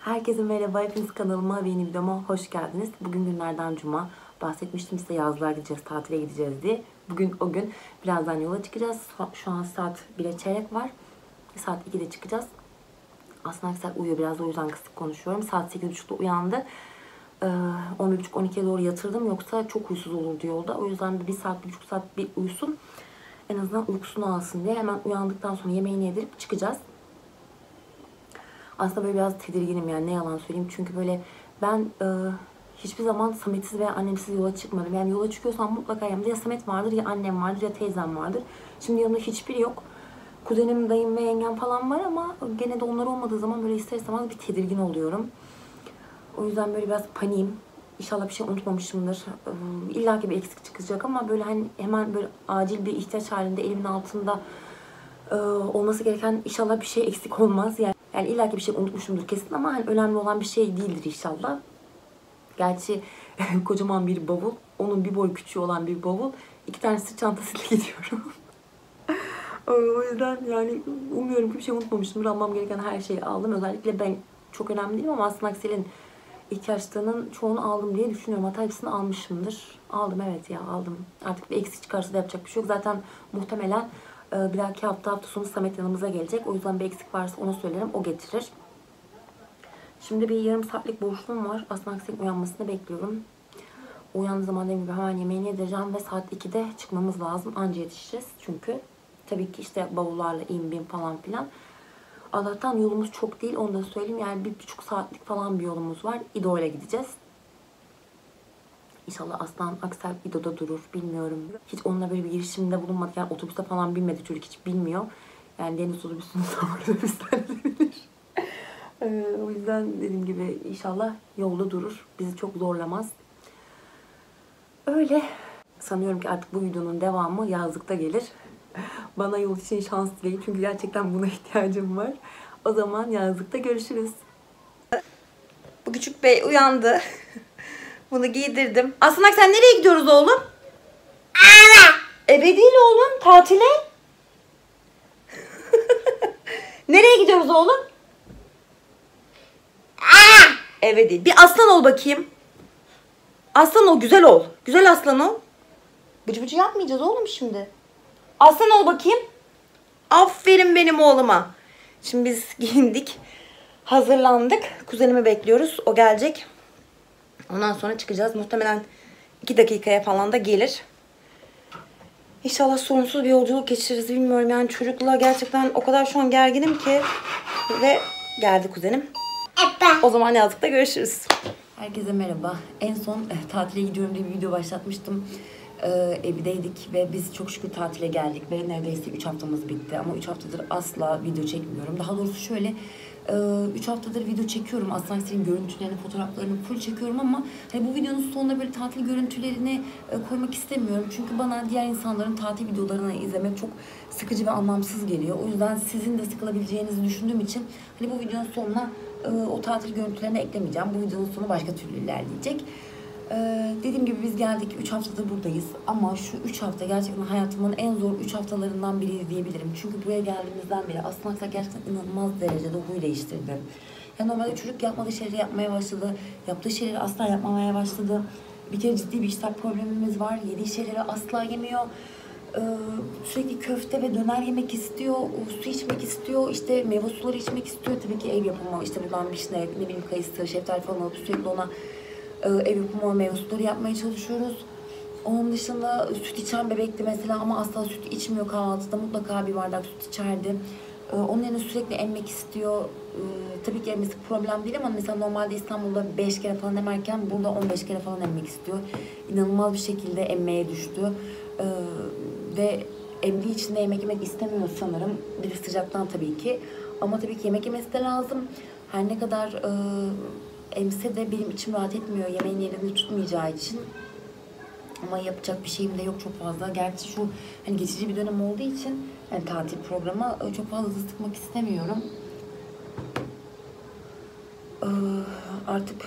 Herkese merhaba, hepiniz kanalıma ve yeni videoma hoş geldiniz. Bugün günlerden cuma. Bahsetmiştim size yazlığa gideceğiz, tatile gideceğiz diye. Bugün o gün. Birazdan yola çıkacağız. Şu an saat 1'e çeyrek var. Saat 2'de çıkacağız. Aslında Aksel uyuyor biraz, o yüzden kısık konuşuyorum. Saat 8.30'da uyandı. 11.30-12'ye doğru yatırdım. Yoksa çok huysuz olurdu yolda. O yüzden bir saat, 1,5 saat bir uyusun. En azından uykusunu alsın diye hemen uyandıktan sonra yemeğini yedirip çıkacağız. Aslında böyle biraz tedirginim, yani ne yalan söyleyeyim. Çünkü böyle ben hiçbir zaman Samet'siz veya annemsiz yola çıkmadım. Yani yola çıkıyorsam mutlaka yanımda ya Samet vardır, ya annem vardır, ya teyzem vardır. Şimdi yanımda hiçbiri yok. Kuzenim, dayım ve yengem falan var ama gene de onlar olmadığı zaman böyle ister istemez bir tedirgin oluyorum. O yüzden böyle biraz paniğim. İnşallah bir şey unutmamışımdır. İlla ki bir eksik çıkacak ama böyle hani hemen böyle acil bir ihtiyaç halinde elimin altında olması gereken inşallah bir şey eksik olmaz. Yani illa ki bir şey unutmuşumdur kesin ama hani önemli olan bir şey değildir inşallah. Gerçi kocaman bir bavul, onun bir boy küçüğü olan bir bavul, 2 tane sırt çantasıyla gidiyorum. O yüzden yani umuyorum ki bir şey unutmamışımdır. Almam gereken her şeyi aldım. Özellikle ben çok önemli değilim ama aslında Aksel'in ihtiyaçlarının çoğunu aldım diye düşünüyorum. Hatta hepsini almışımdır. Aldım, evet ya, aldım. Artık bir eksik çıkarsa da yapacak bir şey yok. Zaten muhtemelen bir dahaki hafta sonu Samet yanımıza gelecek. O yüzden bir eksik varsa ona söylerim, o getirir. Şimdi bir yarım saatlik boşluğum var. Aslında Aksel'in uyanmasını bekliyorum. Uyandığı zaman dediğim gibi hemen yemeğini yedireceğim ve saat 2'de çıkmamız lazım. Anca yetişeceğiz çünkü. Tabii ki işte bavullarla in falan filan. Allah'tan yolumuz çok değil, onu da söyleyeyim. Yani 1,5 saatlik falan bir yolumuz var. İdo ile gideceğiz. İnşallah Aslan Aksel İdo'da durur, bilmiyorum. Hiç onunla böyle bir girişimde bulunmadık. Yani otobüste falan binmedi, çocuk hiç bilmiyor. Yani deniz otobüsünü otobüsten bilir. O yüzden dediğim gibi inşallah yolda durur. Bizi çok zorlamaz. Öyle. Sanıyorum ki artık bu videonun devamı yazlıkta gelir. Bana yol için şans dileyin. Çünkü gerçekten buna ihtiyacım var. O zaman yazlıkta görüşürüz. Bu küçük bey uyandı. Bunu giydirdim. Aslınak, sen nereye gidiyoruz oğlum? Eve değil oğlum, tatile. Nereye gidiyoruz oğlum? Eve değil. Bir aslan ol bakayım. Aslan ol, güzel ol. Güzel aslan ol. Bıcı bıcı yapmayacağız oğlum şimdi. Aslan ol bakayım. Aferin benim oğluma. Şimdi biz giyindik. Hazırlandık. Kuzenimi bekliyoruz. O gelecek. Ondan sonra çıkacağız. Muhtemelen 2 dakikaya falan da gelir. İnşallah sorunsuz bir yolculuk geçiririz, bilmiyorum. Yani çocukla gerçekten o kadar şu an gerginim ki. Ve geldi kuzenim. O zaman yazlıkta görüşürüz. Herkese merhaba. En son tatile gidiyorum diye bir video başlatmıştım. Evdeydik ve biz çok şükür tatile geldik ve neredeyse 3 haftamız bitti. Ama 3 haftadır asla video çekmiyorum. Daha doğrusu şöyle, 3 haftadır video çekiyorum. Aslında senin görüntülerini, fotoğraflarını full çekiyorum ama hani bu videonun sonunda böyle tatil görüntülerini koymak istemiyorum. Çünkü bana diğer insanların tatil videolarını izlemek çok sıkıcı ve anlamsız geliyor. O yüzden sizin de sıkılabileceğinizi düşündüğüm için hani bu videonun sonuna o tatil görüntülerini eklemeyeceğim. Bu videonun sonu başka türlü ilerleyecek. Dediğim gibi biz geldik, 3 haftadır buradayız ama şu 3 hafta gerçekten hayatımın en zor 3 haftalarından biri diyebilirim. Çünkü buraya geldiğimizden beri aslında gerçekten inanılmaz derecede huy değiştirdi. Yani normalde çocuk yapmadığı şeyleri yapmaya başladı, yaptığı şeyleri asla yapmamaya başladı. Bir kere ciddi bir iştah problemimiz var, yediği şeyleri asla yemiyor. Sürekli köfte ve döner yemek istiyor, su içmek istiyor, işte meyve suları içmek istiyor. Tabii ki ev yapımı, işte buradan vişne, ne bileyim kayısı, şeftali falan alıp sürekli ona ev yapımı meyve suları yapmaya çalışıyoruz. Onun dışında süt içen bebekti mesela ama asla süt içmiyor kahvaltıda. Mutlaka bir bardak süt içerdi. Onun yerine sürekli emmek istiyor. Tabii ki emmesi problem değil ama mesela normalde İstanbul'da 5 kere falan emerken burada 15 kere falan emmek istiyor. İnanılmaz bir şekilde emmeye düştü. Ve emdiği için de yemek yemek istemiyor sanırım. Bir de sıcaktan tabii ki. Ama tabii ki yemek yemesi de lazım. Her ne kadar emse de benim içim rahat etmiyor yemeğin yerini tutmayacağı için. Ama yapacak bir şeyim de yok çok fazla. Gerçi şu hani geçici bir dönem olduğu için yani tatil programı çok fazla da sıkmak istemiyorum. Artık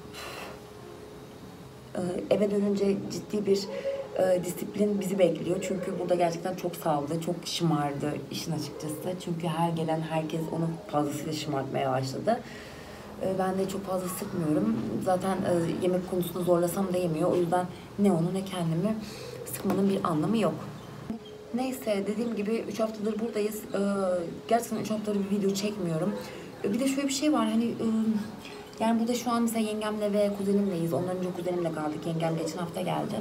eve dönünce ciddi bir disiplin bizi bekliyor. Çünkü burada gerçekten çok saldı, çok şımardı işin açıkçası. Çünkü her gelen herkes onu fazlasıyla şımartmaya başladı. Ben de çok fazla sıkmıyorum. Zaten yemek konusunda zorlasam da yemiyor. O yüzden ne onu ne kendimi sıkmanın bir anlamı yok. Neyse, dediğim gibi 3 haftadır buradayız. Gerçekten 3 haftadır bir video çekmiyorum. Bir de şöyle bir şey var, hani yani burada şu an mesela yengemle ve kuzenimleyiz. Ondan önce kuzenimle kaldık. Yengem geçen hafta geldi.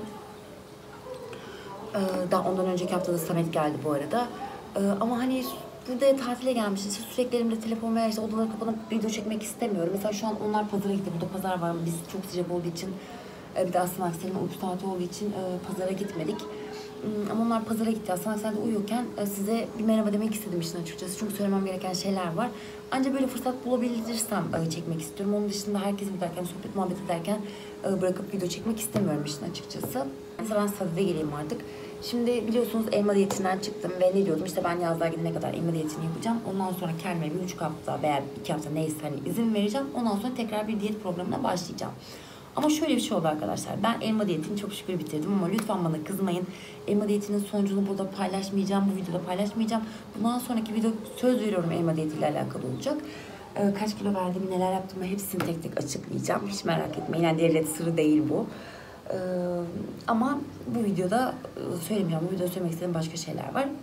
Daha ondan önceki haftada Samet geldi bu arada. Ama hani burada tatile gelmişiz. İşte sürekli elimde telefon veya işte odaları kapanıp video çekmek istemiyorum. Mesela şu an onlar pazara gitti. Burada pazar var ama biz çok sıcak olduğu için, bir de aslında Aksel'in uyku saati olduğu için pazara gitmedik. Ama onlar pazara gitti. Aslında Aksel'de uyurken size bir merhaba demek istedim işin açıkçası. Çünkü söylemem gereken şeyler var. Ancak böyle fırsat bulabilirsem çekmek istiyorum. Onun dışında herkesi giderken, sohbet muhabbet ederken bırakıp video çekmek istemiyorum işin açıkçası. Mesela ben sadede geleyim artık. Şimdi biliyorsunuz elma diyetinden çıktım ve ne diyordum, işte ben yazlığa gidene kadar elma diyetini yapacağım. Ondan sonra kendime bir 3 hafta veya 2 hafta neyse hani izin vereceğim. Ondan sonra tekrar bir diyet programına başlayacağım. Ama şöyle bir şey oldu arkadaşlar. Ben elma diyetini çok şükür bitirdim ama lütfen bana kızmayın. Elma diyetinin sonucunu burada paylaşmayacağım. Bu videoda paylaşmayacağım. Bundan sonraki video söz veriyorum elma diyetiyle alakalı olacak. Kaç kilo verdim, neler yaptım hepsini tek tek açıklayacağım. Hiç merak etmeyin. Yani devlet sırrı değil bu. Ama bu videoda söylemeyeceğim. Bu videoda söylemek istediğim başka şeyler var.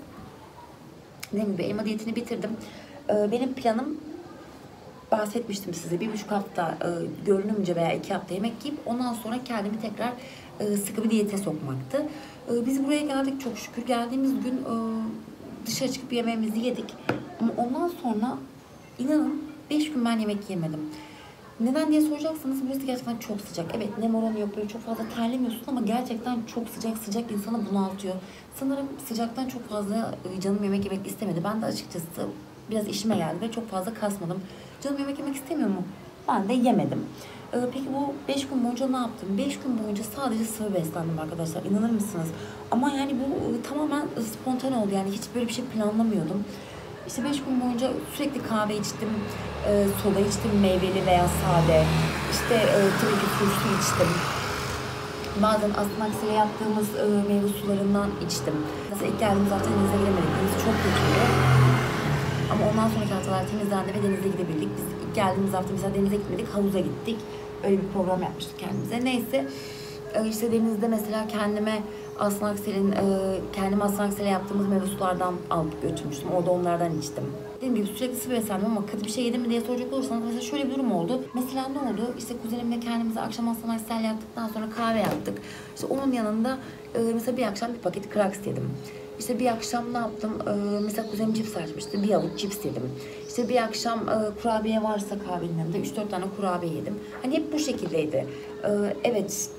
Dediğim gibi elma diyetini bitirdim. Benim planım, bahsetmiştim size, 1,5 hafta görünümce veya 2 hafta yemek yiyip ondan sonra kendimi tekrar sıkı bir diyete sokmaktı. Biz buraya geldik çok şükür. Geldiğimiz gün dışarı çıkıp yemeğimizi yedik. Ama ondan sonra inanın 5 gün ben yemek yemedim. Neden diye soracaksanız burası gerçekten çok sıcak. Evet, nem oranı yok, böyle çok fazla terlemiyorsun ama gerçekten çok sıcak insanı bunaltıyor. Sanırım sıcaktan çok fazla canım yemek yemek istemedi. Ben de açıkçası biraz işime geldi ve çok fazla kasmadım. Canım yemek istemiyor mu? Ben de yemedim. Peki bu 5 gün boyunca ne yaptım? 5 gün boyunca sadece sıvı beslendim arkadaşlar. İnanır mısınız? Ama yani bu tamamen spontane oldu. Yani hiç böyle bir şey planlamıyordum. İşte 5 gün boyunca sürekli kahve içtim, soda içtim, meyveli veya sade. İşte tabii ki su içtim. Bazen aslında aksine yaptığımız meyve sularından içtim. Mesela ilk geldiğimiz hafta denize giremedik. Deniz çok kötüydü. Ama ondan sonraki haftalar temizlendi ve denize gidebildik. Biz ilk geldiğimiz hafta mesela denize gitmedik, havuza gittik. Öyle bir program yapmıştık kendimize. Neyse, işte denizde mesela kendime Aslan Aksel'e yaptığımız meyve sulardan alıp götürmüştüm. Orada onlardan içtim. Dediğim gibi sürekli sıvı beslendim ama kötü bir şey yedim mi diye soracak olursanız mesela şöyle bir durum oldu. Mesela ne oldu? İşte kuzenimle kendimize akşam Aslan Aksel yaptıktan sonra kahve yaptık. İşte onun yanında mesela bir akşam bir paket Kraks yedim. İşte bir akşam ne yaptım? Mesela kuzenim cips açmıştı. Bir avuç cips yedim. İşte bir akşam kurabiye varsa kahvenin yanında 3-4 tane kurabiye yedim. Hani hep bu şekildeydi. Evet,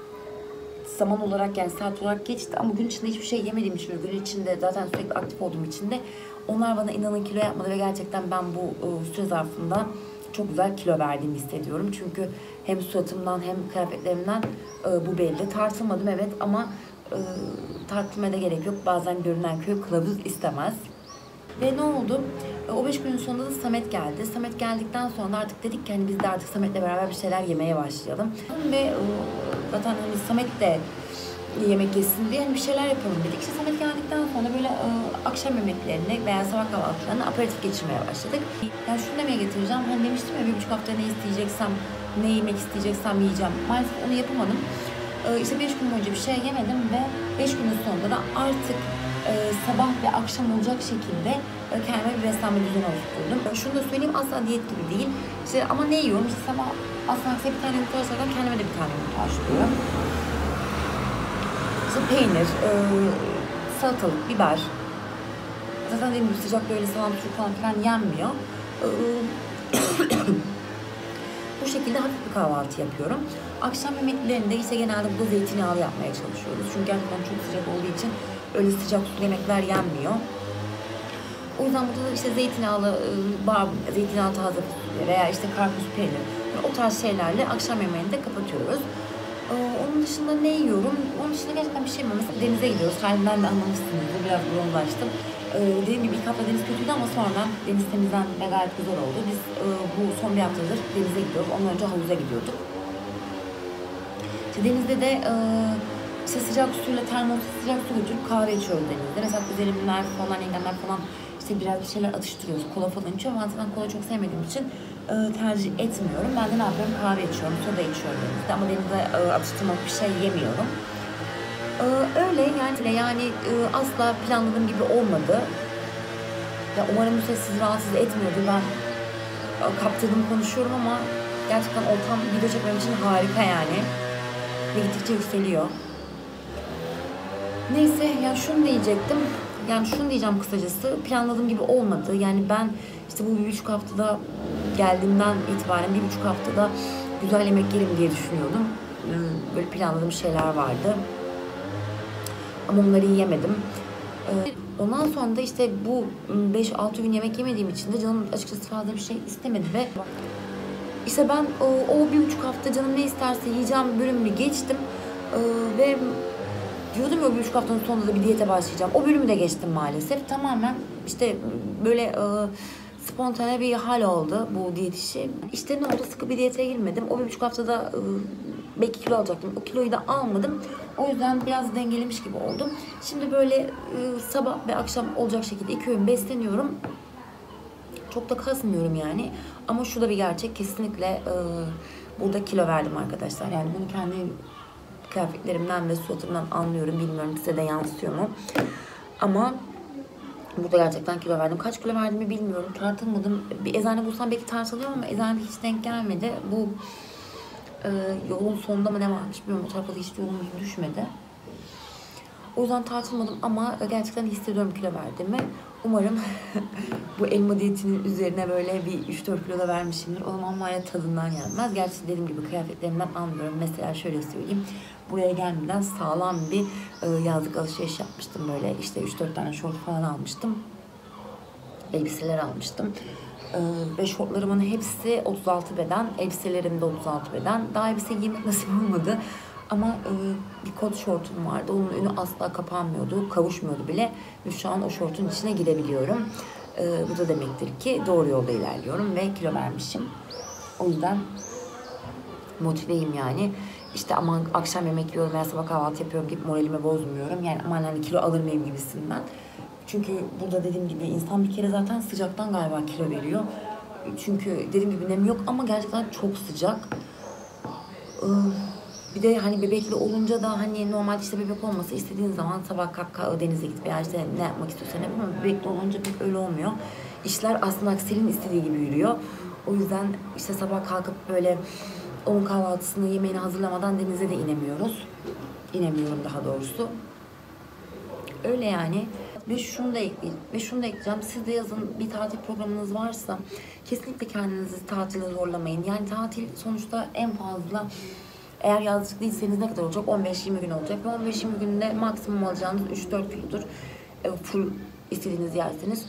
zaman olarak yani saat olarak geçti ama gün içinde hiçbir şey yemediğim için ve gün içinde zaten sürekli aktif olduğum için de onlar bana inanın kilo yapmadı ve gerçekten ben bu süre zarfında çok güzel kilo verdiğimi hissediyorum. Çünkü hem suratımdan hem kıyafetlerimden bu belli. Tartılmadım evet ama tartılmaya da gerek yok. Bazen görünen köy kılavuz istemez. Ve ne oldu? O 5 günün sonunda da Samet geldi. Samet geldikten sonra artık dedik ki hani biz de artık Samet'le beraber bir şeyler yemeye başlayalım. Ve zaten hani Samet de yemek yesin diye hani bir şeyler yapalım dedik. İşte Samet geldikten sonra böyle akşam yemeklerini veya sabah kahvaltılarını aperatif geçirmeye başladık. Yani şunu demeye getireceğim. Hani demiştim ya 1,5 hafta ne isteyeceksem, ne yemek isteyeceksem yiyeceğim. Maalesef onu yapamadım. İşte 5 gün boyunca bir şey yemedim ve 5 günün sonunda da artık sabah ve akşam olacak şekilde kendime bir beslenme düzeni oluşturdum. Şunu da söyleyeyim, asla diyet gibi değil. İşte ama ne yiyorum? İşte sabah aslında bir tane yumurta açarken kendime de bir tane yumurta açıyorum. İşte peynir, salatalık, biber. Zaten dediğim gibi sıcak böyle salam, turşu falan filan yenmiyor. Bu şekilde hafif bir kahvaltı yapıyorum. Akşam yemeklerinde ise genelde burada zeytinyağlı yapmaya çalışıyoruz. Çünkü gerçekten çok sıcak olduğu için öyle sıcak sulu yemekler yenmiyor. O yüzden burada da işte zeytinyağlı taze fasulye veya işte karpuz peynir, o tarz şeylerle akşam yemeğini de kapatıyoruz. Onun dışında ne yiyorum? Onun dışında gerçekten bir şey mi? Mesela denize gidiyoruz. Halimden de anlamışsınızdır. Biraz bronzlaştım. Dediğim gibi ilk hafta deniz kötüydü ama sonradan deniz temizlendi ve gayet güzel oldu. Biz bu son bir haftadır denize gidiyoruz. Ondan önce havuza gidiyorduk. İşte denizde de işte sıcak suyla sıcak su götürüp kahve içiyoruz denizde. Mesela kuzenimler falan, yengemler falan işte biraz bir şeyler atıştırıyoruz. Kola falan içiyor ama zaten kola çok sevmediğim için tercih etmiyorum. Ben de ne yapıyorum? Kahve içiyorum, soda içiyorum denizde. Ama denizde atıştırmalık bir şey yemiyorum. Öyle yani asla planladığım gibi olmadı. Ya umarım bu ses sizi rahatsız etmiyordur. Ben kaptırdım konuşuyorum ama gerçekten ortam video çekmem için harika yani. Ve gittikçe yükseliyor. Neyse yani şunu diyecektim. Yani şunu diyeceğim kısacası. Planladığım gibi olmadı. Yani ben işte bu 1,5 haftada geldiğimden itibaren 1,5 haftada güzel yemek yerim diye düşünüyordum. Böyle planladığım şeyler vardı. Ama onları yiyemedim. Ondan sonra da işte bu 5-6 gün yemek yemediğim için de canım açıkçası fazla bir şey istemedi ve işte ben o 1,5 hafta canım ne isterse yiyeceğim bölümünü geçtim ve diyordum ya o 1,5 haftanın sonunda da bir diyete başlayacağım. O bölümü de geçtim maalesef. Tamamen işte böyle spontane bir hal oldu bu diyet işi. İşte ne oldu? Sıkı bir diyete girmedim. O 1,5 haftada belki kilo alacaktım. O kiloyu da almadım. O yüzden biraz dengelemiş gibi oldum. Şimdi böyle sabah ve akşam olacak şekilde 2 öğün besleniyorum. Çok da kasmıyorum yani. Ama şu da bir gerçek. Kesinlikle burada kilo verdim arkadaşlar. Yani bunu kendi kıyafetlerimden ve suratımdan anlıyorum. Bilmiyorum size de yansıyor mu. Ama burada gerçekten kilo verdim. Kaç kilo verdiğimi bilmiyorum. Tartılmadım. Bir eczane bulsam belki tartılıyorum ama eczanede hiç denk gelmedi. Bu yolun sonunda mı ne varmış bilmiyorum. O tarafa da hiç yolum düşmedi. O yüzden tartılmadım ama gerçekten hissediyorum kilo verdiğimi. Umarım bu elma diyetinin üzerine böyle bir 3-4 kilo da vermişimdir. O zaman var ya tadından gelmez. Gerçi dediğim gibi kıyafetlerimden anlıyorum. Mesela şöyle söyleyeyim. Buraya gelmeden sağlam bir yazlık alışveriş yapmıştım. Böyle işte 3-4 tane şort falan almıştım. Elbiseler almıştım. Ve şortlarımın hepsi 36 beden. Elbiselerim de 36 beden. Daha elbise giymek nasip olmadı. Ama bir kot şortum vardı. Onun önü asla kapanmıyordu. Kavuşmuyordu bile. Ve şu an o şortun içine girebiliyorum. Bu da demektir ki doğru yolda ilerliyorum ve kilo vermişim. O yüzden motiveyim yani. İşte aman akşam yemek yiyorum veya sabah kahvaltı yapıyorum gibi moralimi bozmuyorum. Yani aman hani kilo alır mıyım gibisinden. Çünkü burada dediğim gibi insan bir kere zaten sıcaktan galiba kilo veriyor. Çünkü dediğim gibi nem yok ama gerçekten çok sıcak. Bir de hani bebekli olunca da hani normalde işte bebek olmasa istediğin zaman sabah kalk denize git veya işte ne yapmak istiyorsan yap ama bebekli olunca pek öyle olmuyor. İşler aslında Aksel'in istediği gibi yürüyor. O yüzden işte sabah kalkıp böyle onun kahvaltısını yemeğini hazırlamadan denize de inemiyoruz. İnemiyorum daha doğrusu. Öyle yani. Ve şunu da ekleyeceğim. Siz de yazın bir tatil programınız varsa kesinlikle kendinizi tatile zorlamayın. Yani tatil sonuçta en fazla eğer yazlık değilseniz ne kadar olacak? 15-20 gün olacak. Ve 15-20 günde maksimum alacağınız 3-4 kilodur. Full istediğiniz yerseniz.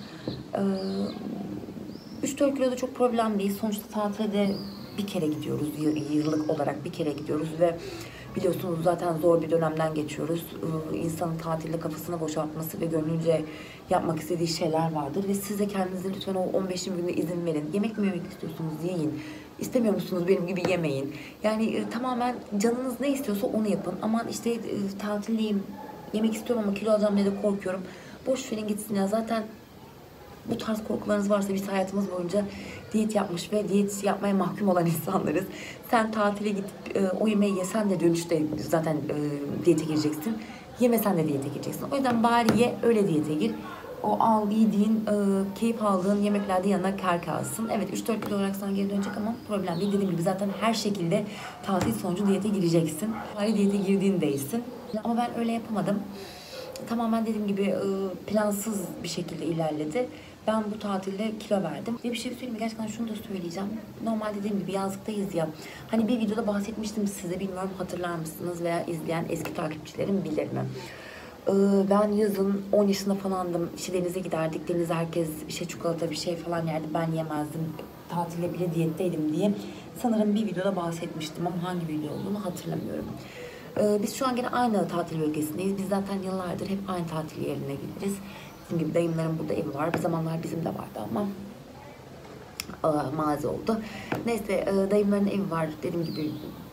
3-4 kilo da çok problem değil. Sonuçta tatile de bir kere gidiyoruz. Yıllık olarak bir kere gidiyoruz ve biliyorsunuz zaten zor bir dönemden geçiyoruz. İnsanın tatilde kafasını boşaltması ve gönlünce yapmak istediği şeyler vardır. Ve siz de kendinize lütfen o 15-20 günde izin verin. Yemek mi yemek istiyorsunuz? Yiyin. İstemiyor musunuz benim gibi yemeyin. Yani tamamen canınız ne istiyorsa onu yapın. Aman işte tatildeyim, yemek istiyorum ama kilo alacağım diye de korkuyorum. Boş verin gitsin ya. Zaten bu tarz korkularınız varsa biz hayatımız boyunca diyet yapmış ve diyet yapmaya mahkum olan insanlarız. Sen tatile gidip o yemeği yesen de dönüşte zaten diyete gireceksin. Yemesen de diyete gireceksin. O yüzden bari ye, öyle diyete gir. O yediğin, keyif aldığın yemeklerde yanına kâr kalsın. Evet 3-4 kilo olarak sana geri dönecek ama problem değil. Dediğim gibi zaten her şekilde tatil sonucu diyete gireceksin. Bari diyete girdiğin değilsin. Ama ben öyle yapamadım. Tamamen dediğim gibi plansız bir şekilde ilerledi. Ben bu tatilde kilo verdim. Ve bir şey söyleyeyim mi? Gerçekten şunu da söyleyeceğim. Normal dediğim gibi yazlıktayız ya. Hani bir videoda bahsetmiştim size. Bilmiyorum hatırlar mısınız veya izleyen eski takipçilerim bilir mi? Ben yazın 10 yaşında falandım. İşte denize giderdik. Denize herkes işte çikolata bir şey falan yerdi. Ben yemezdim. Tatilde bile diyetteydim diye. Sanırım bir videoda bahsetmiştim ama hangi video olduğunu hatırlamıyorum. Biz şu an gene aynı tatil bölgesindeyiz. Biz zaten yıllardır hep aynı tatil yerine gideriz. Bizim gibi dayımların burada evi var. Bir zamanlar bizim de vardı ama mazi oldu. Neyse dayımların evi var. Dediğim gibi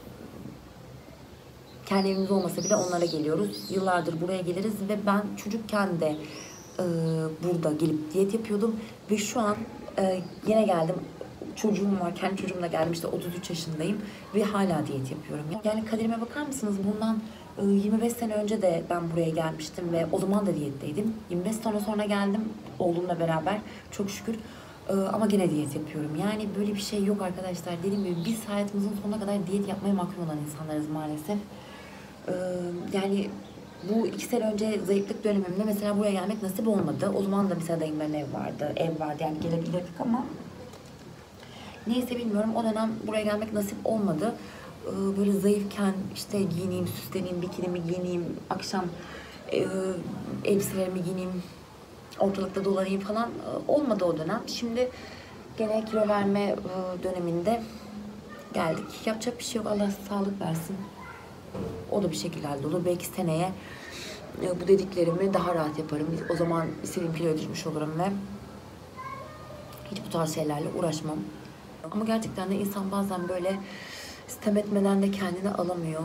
kendi evimiz olmasa bile onlara geliyoruz. Yıllardır buraya geliriz ve ben çocukken de burada gelip diyet yapıyordum. Ve şu an yine geldim. çocuğum var. Kendi çocuğumla geldim. İşte 33 yaşındayım ve hala diyet yapıyorum. Yani kaderime bakar mısınız? Bundan 25 sene önce de ben buraya gelmiştim ve o zaman da diyetteydim. 25 sene sonra geldim oğlumla beraber. Çok şükür. Ama gene diyet yapıyorum. Yani böyle bir şey yok arkadaşlar. Dediğim gibi biz hayatımızın sonuna kadar diyet yapmaya mahkum olan insanlarız maalesef. Yani bu 2 sene önce zayıflık dönemimde mesela buraya gelmek nasip olmadı. O zaman da mesela dayımların ev vardı yani gelebilirdik ama neyse bilmiyorum. O dönem buraya gelmek nasip olmadı. Böyle zayıfken işte giyineyim, süsleneyim, bikinimi giyineyim, akşam elbiselerimi giyineyim, ortalıkta dolanayım falan olmadı o dönem. Şimdi gene kilo verme döneminde geldik. Yapacak bir şey yok. Allah sağlık versin. O da bir şekilde hallolur. Belki seneye bu dediklerimi daha rahat yaparım. O zaman istediğim kiloya düşmüş olurum ve hiç bu tarz şeylerle uğraşmam. Ama gerçekten de insan bazen böyle sitem etmeden de kendini alamıyor.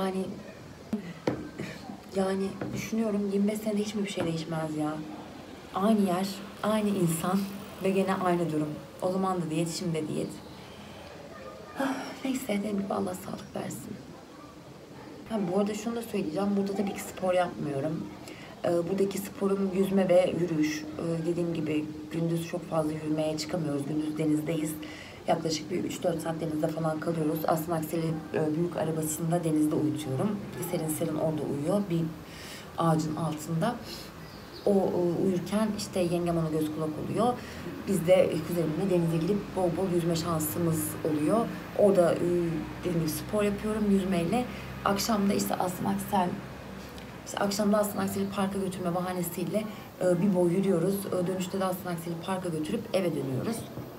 Yani düşünüyorum 25 senede hiç mi bir şey değişmez ya? Aynı yer, aynı insan ve gene aynı durum. O zaman da diyet, şimdi de diyet. Neyse dediğim gibi Allah sağlık versin. Bu arada şunu da söyleyeceğim. Burada tabii ki spor yapmıyorum. Buradaki sporum yüzme ve yürüyüş. Dediğim gibi gündüz çok fazla yürümeye çıkamıyoruz. Gündüz denizdeyiz. Yaklaşık bir 3-4 saat denizde falan kalıyoruz. Aslında Aksel'i büyük arabasında denizde uyutuyorum. Serin orada uyuyor. Bir ağacın altında. O uyurken işte yengem ona göz kulak oluyor. Biz de kuzenimle denize gidip bol bol yüzme şansımız oluyor. Orada dediğim gibi spor yapıyorum yüzmeyle. Akşamda işte akşamda Aslan Aksel'i parka götürme bahanesiyle bir boy yürüyoruz. Dönüşte de Aslan Aksel'i parka götürüp eve dönüyoruz.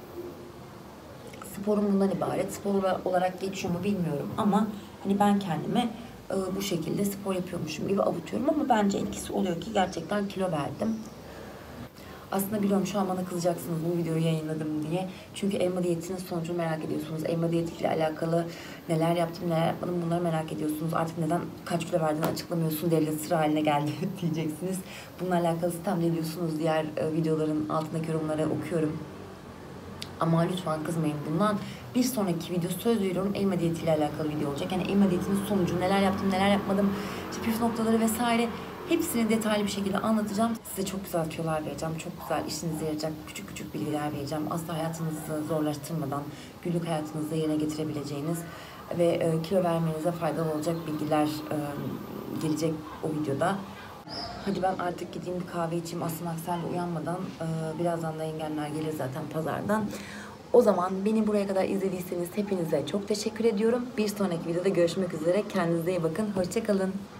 Sporum bundan ibaret. Spor olarak geçiyor mu bilmiyorum ama hani ben kendime bu şekilde spor yapıyormuşum gibi avutuyorum ama bence etkisi oluyor ki gerçekten kilo verdim. Aslında biliyorum şu an bana kızacaksınız bu videoyu yayınladım diye. Çünkü elma diyetinin sonucunu merak ediyorsunuz. Elma diyetiyle alakalı neler yaptım, neler yapmadım bunları merak ediyorsunuz. Artık neden kaç kilo verdiğini açıklamıyorsun, devlet sıra haline geldi diyeceksiniz. Bununla alakalı sistem ediyorsunuz. Diğer videoların altındaki yorumları okuyorum. Ama lütfen kızmayın bundan. Bir sonraki video söz veriyorum elma diyetiyle alakalı video olacak. Yani elma diyetinin sonucu, neler yaptım, neler yapmadım, işte püf noktaları vesaire hepsini detaylı bir şekilde anlatacağım. Size çok güzel tüyolar vereceğim. Çok güzel işinize yarayacak küçük küçük bilgiler vereceğim. Asla hayatınızı zorlaştırmadan günlük hayatınızda yerine getirebileceğiniz ve kilo vermenize faydalı olacak bilgiler gelecek o videoda. Hadi ben artık gideyim bir kahve içeyim. Aslan Aksel uyanmadan. Birazdan da yengemler gelir zaten pazardan. O zaman beni buraya kadar izlediyseniz hepinize çok teşekkür ediyorum. Bir sonraki videoda görüşmek üzere. Kendinize iyi bakın. Hoşça kalın.